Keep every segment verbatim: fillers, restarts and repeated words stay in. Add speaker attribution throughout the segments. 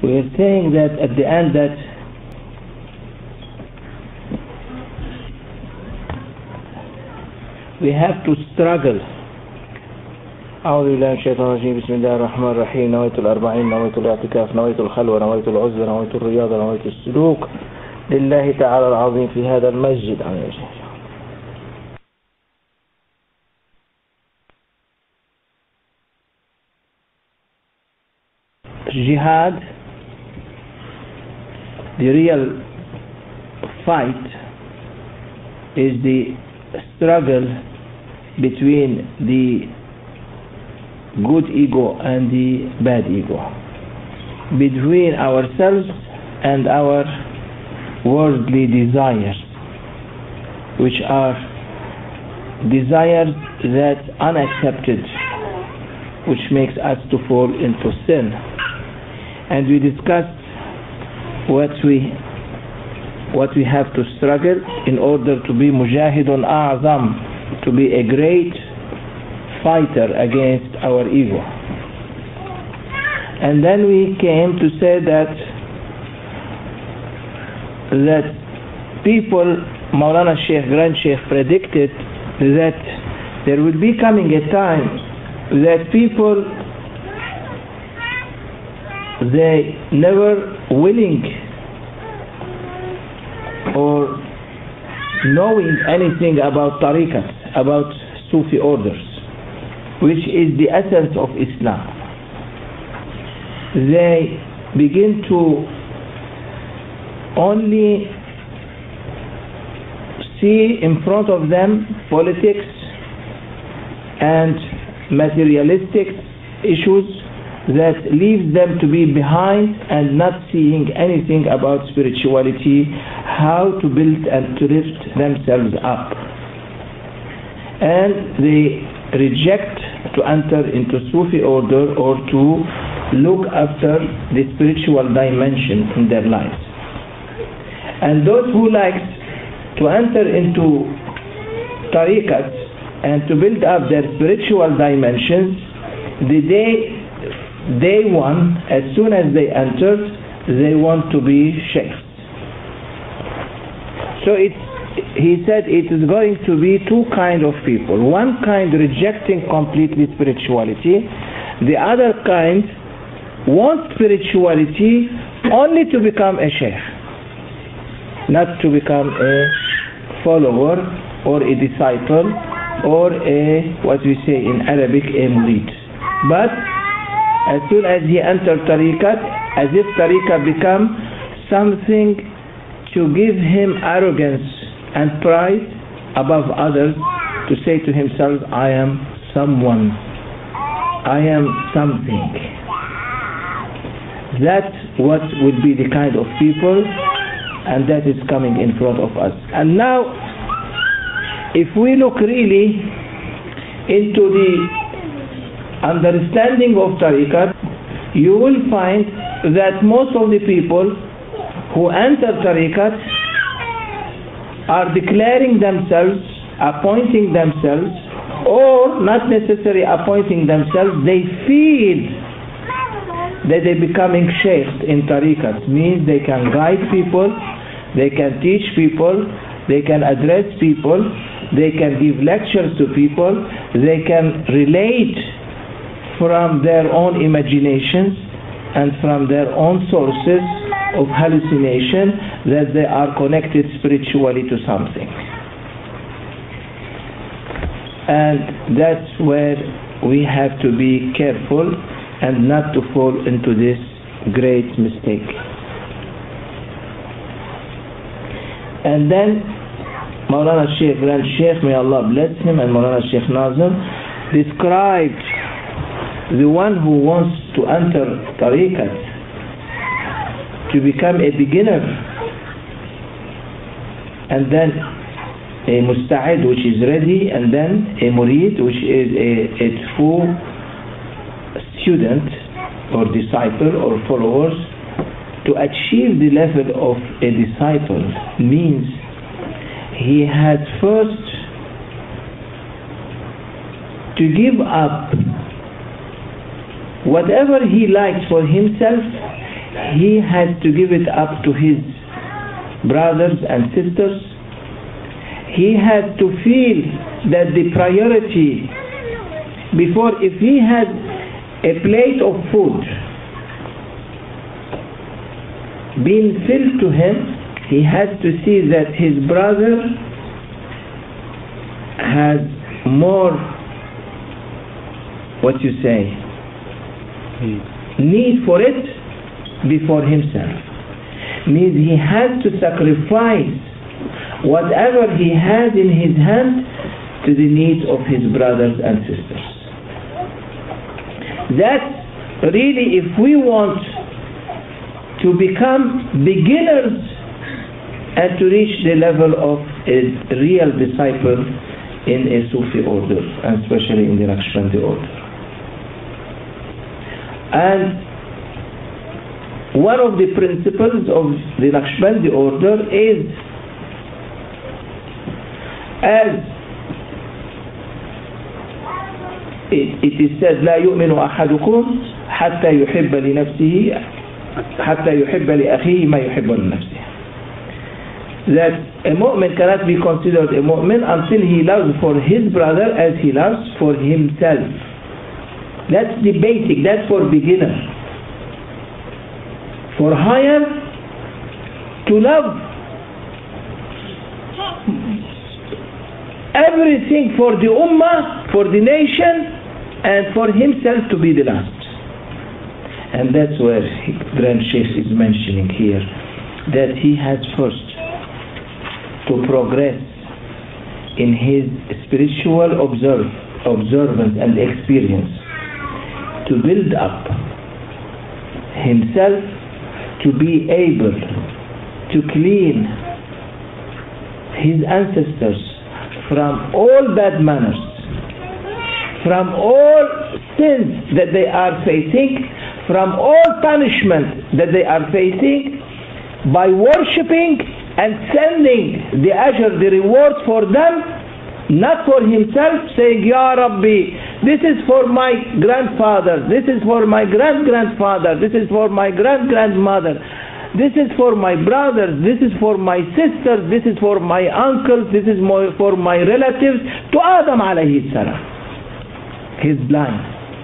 Speaker 1: we are saying that at the end that we have to struggle. أعوذ بالله من الشيطان الرجيم. بسم الله الرحمن الرحيم. نويت الأربعين، نويت الاعتكاف، نويت الخلوة، نويت العزلة، نويت الرياضة، نويت السلوك لله تعالى العظيم في هذا المسجد. Jihad, the real fight, is the struggle between the good ego and the bad ego, between ourselves and our worldly desires, which are desires that unaccepted, which makes us to fall into sin. And we discussed what we what we have to struggle in order to be mujahidun a'zam, to be a great fighter against our ego. And then we came to say that that people, Maulana Sheikh, Grand Sheikh, predicted that there will be coming a time that people, they never willing or knowing anything about tariqat, about Sufi orders, which is the essence of Islam. They begin to only see in front of them politics and materialistic issues that leaves them to be behind and not seeing anything about spirituality, how to build and to lift themselves up. And they reject to enter into Sufi order or to look after the spiritual dimension in their lives. And those who like to enter into tariqat and to build up their spiritual dimensions, the day day one, as soon as they entered, they want to be sheikhs. So it's, he said it is going to be two kind of people. One kind rejecting completely spirituality, the other kind want spirituality only to become a sheikh, not to become a follower or a disciple or a, what we say in Arabic, a murid. But as soon as he entered tariqat, as if tariqat become something to give him arrogance and pride above others, to say to himself, I am someone, I am something. That's what would be the kind of people, and that is coming in front of us. And now, if we look really into the understanding of tariqat, you will find that most of the people who enter tariqat are declaring themselves, appointing themselves, or not necessarily appointing themselves, they feel that they're becoming sheikhs in tariqat. Means they can guide people, they can teach people, they can address people, they can give lectures to people, they can relate from their own imaginations and from their own sources of hallucination that they are connected spiritually to something. And that's where we have to be careful and not to fall into this great mistake. And then Maulana Sheikh, Grand Sheikh, may Allah bless him, and Maulana Sheikh Nazim described the one who wants to enter tariqat, to become a beginner, and then a musta'id, which is ready, and then a murid, which is a, a true student or disciple or followers. To achieve the level of a disciple means he has first to give up whatever he likes for himself. he had to give it up to his brothers and sisters. He had to feel that the priority, before, if he had a plate of food being filled to him, he had to see that his brother has more, what you say, need for it before himself. Means he had to sacrifice whatever he had in his hand to the needs of his brothers and sisters. That really, if we want to become beginners and to reach the level of a real disciple in a Sufi order, and especially in the Naqshbandi order. And one of the principles of the Naqshbandi order is, as it, it is said, لا يؤمن أحدكم حتى يحب لنفسه حتى يحب لأخيه ما يحب لنفسه. That a mu'min cannot be considered a mu'min until he loves for his brother as he loves for himself. That's the basic, that's for beginner. For higher, to love everything for the ummah, for the nation, and for himself to be the last. And that's where Grand Sheikh is mentioning here, that he has first to progress in his spiritual observe, observance and experience, to build up himself, to be able to clean his ancestors from all bad manners, from all sins that they are facing, from all punishment that they are facing, by worshipping and sending the ajr, the reward for them, not for himself, saying, Ya Rabbi, this is for my grandfather, this is for my grand-grandfather, this is for my grand-grandmother, this is for my brothers, this is for my sisters, this is for my uncles, this is for my relatives, to Adam alayhi salam, his line.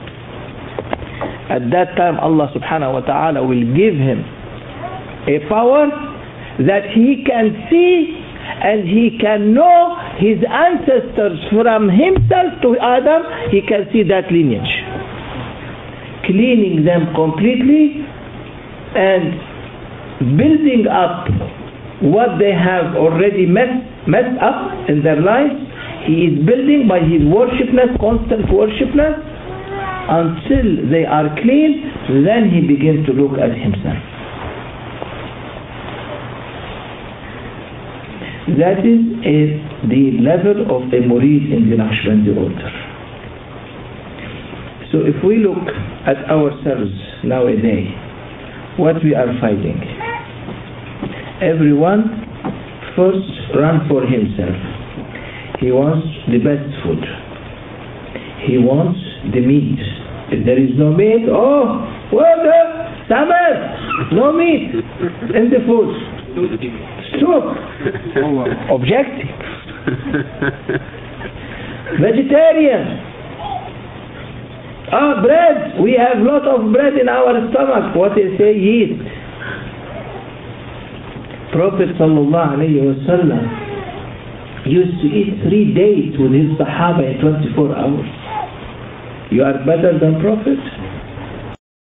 Speaker 1: At that time, Allah subhanahu wa ta'ala will give him a power that he can see and he can know his ancestors from himself to Adam. He can see that lineage, cleaning them completely and building up what they have already messed, messed up in their lives. He is building by his worshipness, constant worshipness, until they are clean. Then he begins to look at himself. That is a, the level of a murid in the Naqshbandi order. So if we look at ourselves nowadays, what we are fighting, everyone first run for himself. He wants the best food. He wants the meat. If there is no meat, oh, well, the samad, no meat in the food. Soup, objective. Vegetarian. Ah, bread. We have lot of bread in our stomach. What they say, yeast. Prophet sallallahu alayhi wa sallam used to eat three days with his Sahaba in twenty-four hours. You are better than Prophet?